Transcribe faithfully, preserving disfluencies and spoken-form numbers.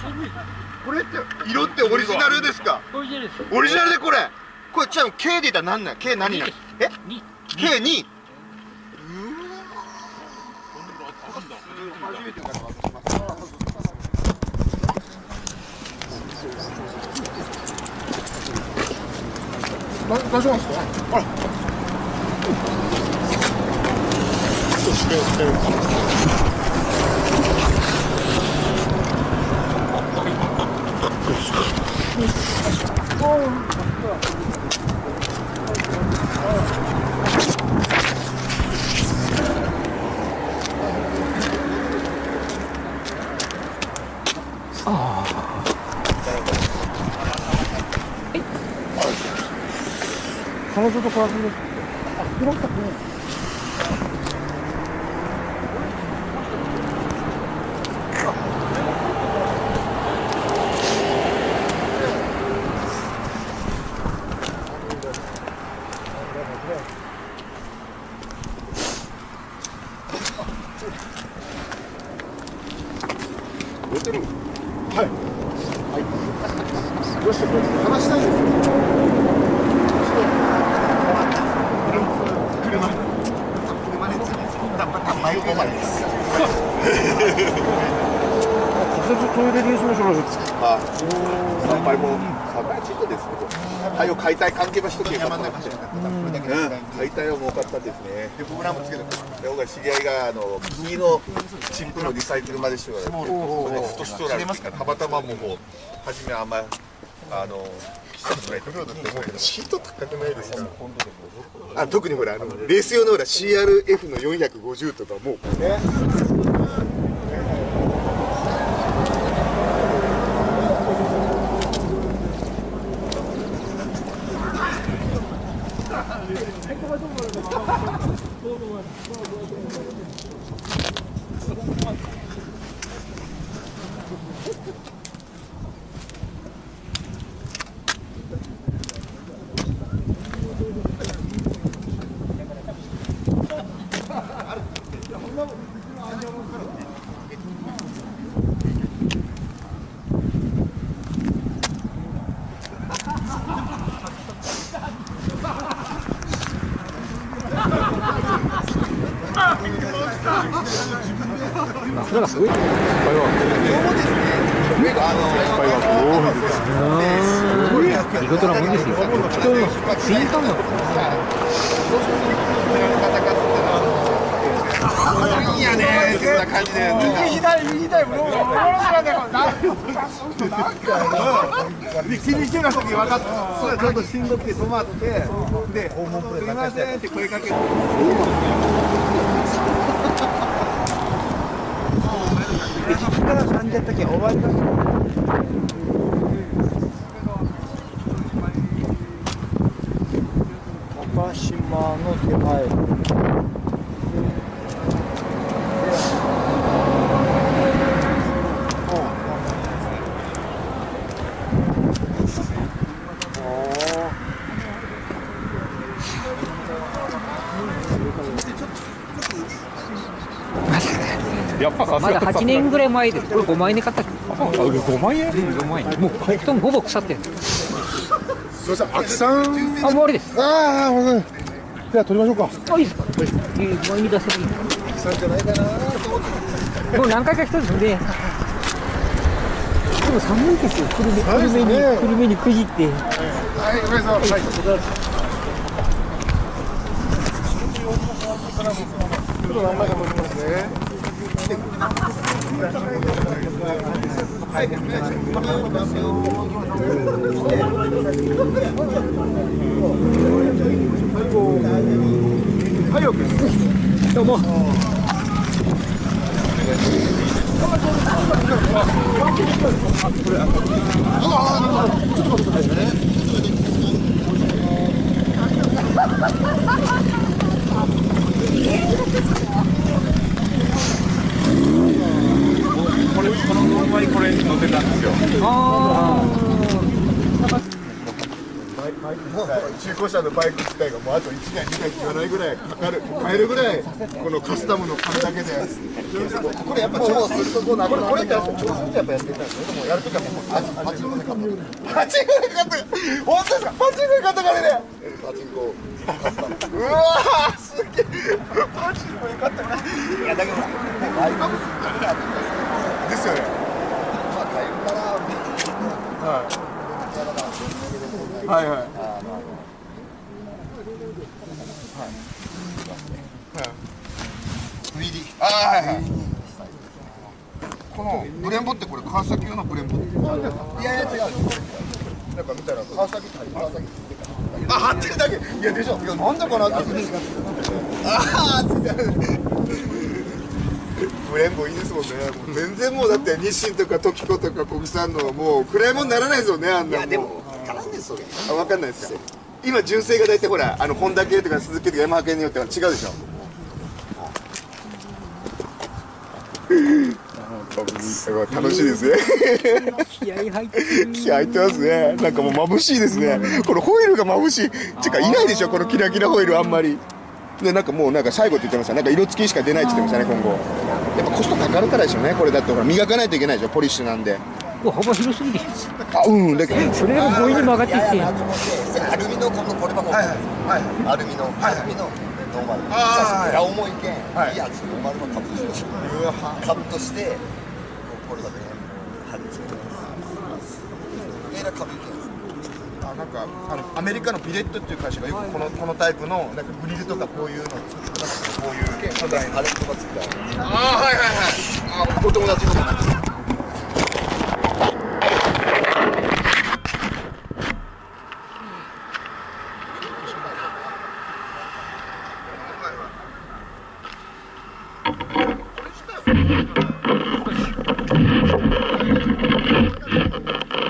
これって色ってオリジナルですか？ オリジナルです。 オリジナルでこれこれちなみに K で言ったら何なん？ K 何なん？え？ ケーに 初めてから渡します。大丈夫ですか？あら。彼女と暮らすんです。あ、広かったね。出てる。はい。はい。どうしてこれ話したいですよ。マイクオーバーです。仮設トイレ練習の人なんですか。参拝も参拝地区ですけど、太陽解体関係はしとけば山の中で解体は儲かったですね。で僕らもつけて、僕が知り合いがあの木のチップのリサイクルまでしておられて、ふとしとられて、たまたまもう初めあんまあの。シート高くないですか？あ、特にほらあのレース用のほら シーアールエフ のよんひゃくごじゅうとかもうね。 それがすごい。いっぱいは。見事なもんですよ。人のツインカンだ。いいやね。そんな感じで。右左右左ブロブロブロブロで気にしてな時分かった。それちょっとしんどくて止まって、で、すみませんって声かけて。で、そこから感じた時終わりだ。高島の手前。やっぱまだはちねんぐらい前です。これごまんえんで買ったっけ？ごまんえん？うん、ごまんえん。もう布団ほぼ腐ってる。すみません、秋さん。あ、もう終わりです。ああ、ごめんなさい。じゃあ取りましょうか。あ、いいですか。えー、前に出せばいい。秋さんじゃないかなと思って。もう何回か一つで。でも寒いですよ。くるめ、くるめに、くるめにくじって。はい、お疲れ様です。はい。ちょっと何枚か取りますね。はい、はい、オッケーです。どうも。これ、このままにこれ乗ってたんですよ。ああ。 中古車のバイク自体がもうあといちだいにだい切らないぐらいかかる買えるぐらいこのカスタムの缶だけでこれやっぱ超するとこうなこれこれって超するとやっぱやってたんですよでもやるときはもうパチンコで買ったパチンコで買った本当ですかパチンコで買ったからねパチンコうわーすげえパチンコで買ったからいやだけどバイクですよねまあ買えるからはいはいはいブイディー ああはいはいこのブレンボってこれ川崎用のブレンボいやいや違うなんか見たら川崎って川崎あ貼ってるだけいやでしょいやなんだかなってああブレンボいいですもんねもう全然もうだって日清とかトキコとか国産のもうクレームにならないですよねあんなもんいやでも分からんですそれあ分かんないですか今純正が大体ほらあのホンダ系とかスズキとかヤマハ系によっては違うでしょ楽しいですね気合入ってる気合入ってますねなんかもう眩しいですねこのホイールが眩しいてかいないでしょこのキラキラホイールあんまりでなんかもうなんか最後って言ってましたなんか色付きしか出ないって言ってましたね今後やっぱコストかかるからでしょうねこれだってほら磨かないといけないでしょポリッシュなんで幅広すぎでしょあうんだけどそれが強引に曲がっていってアルミのこのこればこれアルミのアルミのノーマルあー裏重いけんいいやつノーマルのカットしてカットしてこれだけ貼り付けてえらかぶりけんあなんかあのアメリカのビレットっていう会社がよくこのこのタイプのなんかグリルとかこういうの作ってますこういう素材のあれとかつけたああはいはいはいあお友達のこれ